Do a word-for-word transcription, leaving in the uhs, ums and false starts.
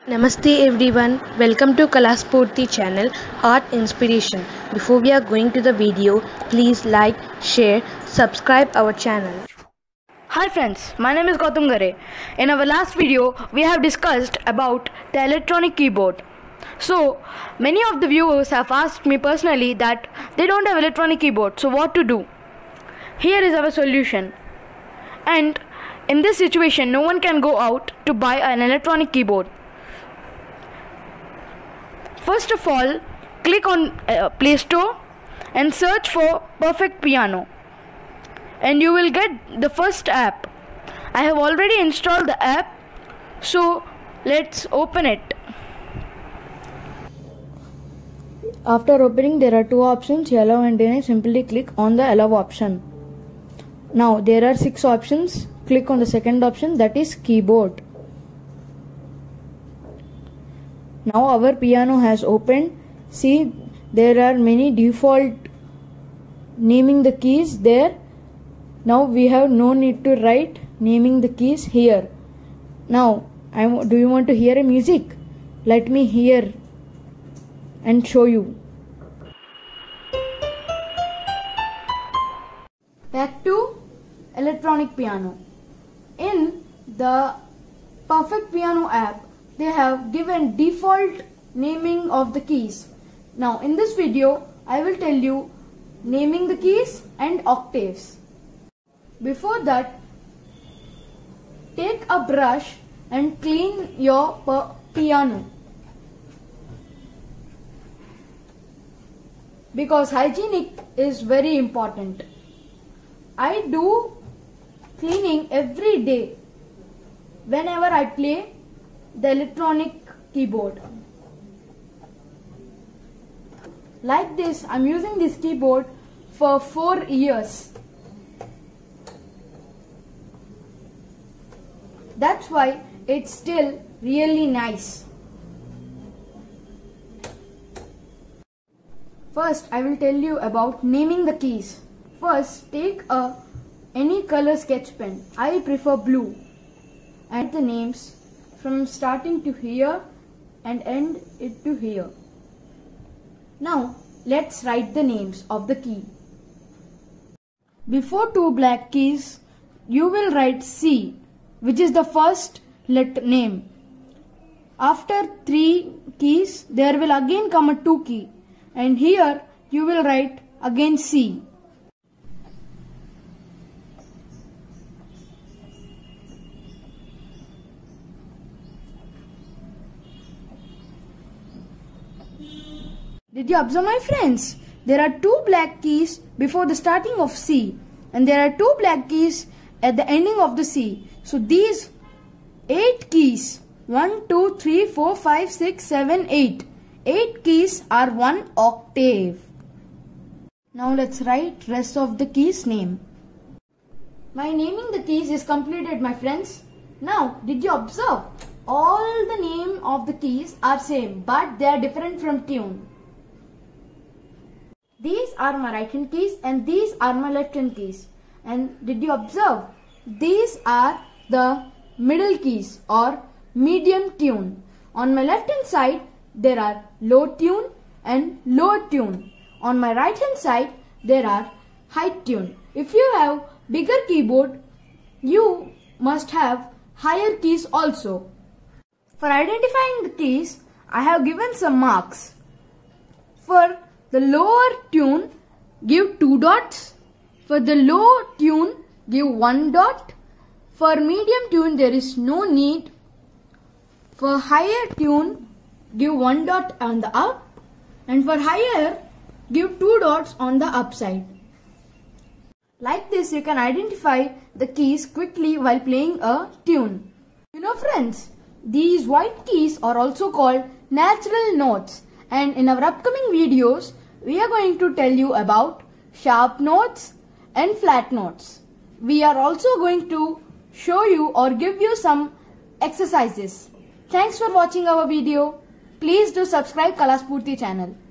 Namaste everyone, welcome to Kalaspurti channel Art Inspiration. Before we are going to the video, please like, share, subscribe our channel. Hi friends, my name is Gautam Gare. In our last video, we have discussed about the electronic keyboard. So, many of the viewers have asked me personally that they don't have electronic keyboard, so what to do? Here is our solution. And in this situation, no one can go out to buy an electronic keyboard. First of all, click on uh, Play Store and search for Perfect Piano, and you will get the first app. I have already installed the app, so let's open it. After opening, there are two options, allow and deny. Simply click on the allow option. Now there are six options. Click on the second option, that is keyboard. Now our piano has opened. See, there are many default naming the keys there. Now we have no need to write naming the keys here. Now, I do you want to hear a music? Let me hear and show you. Back to electronic piano. In the Perfect Piano app, they have given default naming of the keys. Now in this video, I will tell you naming the keys and octaves. Before that, take a brush and clean your piano, because hygienic is very important. I do cleaning every day whenever I play the electronic keyboard. Like this, I'm using this keyboard for four years. That's why it's still really nice. First, I will tell you about naming the keys. First, take a any color sketch pen. I prefer blue. And the names from starting to here and end it to here. Now let's write the names of the key. Before two black keys, you will write C, which is the first letter name. After three keys, there will again come a two key, and here you will write again C. Did you observe, my friends? There are two black keys before the starting of C, and there are two black keys at the ending of the C. So these eight keys, one, two, three, four, five, six, seven, eight. Eight keys are one octave. Now let's write rest of the keys name. My naming the keys is completed, my friends. Now, did you observe? All the name of the keys are same, but they are different from tune. These are my right hand keys and these are my left hand keys. And did you observe? These are the middle keys or medium tune. On my left hand side, there are low tune and lower tune. On my right hand side, there are high tune. If you have bigger keyboard, you must have higher keys also. For identifying the keys, I have given some marks. For the lower tune, give two dots. For the low tune, give one dot. For medium tune, there is no need. For higher tune, give one dot on the up. And for higher, give two dots on the upside. Like this, you can identify the keys quickly while playing a tune. You know, friends, these white keys are also called natural notes. And in our upcoming videos, we are going to tell you about sharp notes and flat notes. We are also going to show you or give you some exercises. Thanks for watching our video. Please do subscribe Kalaspurti channel.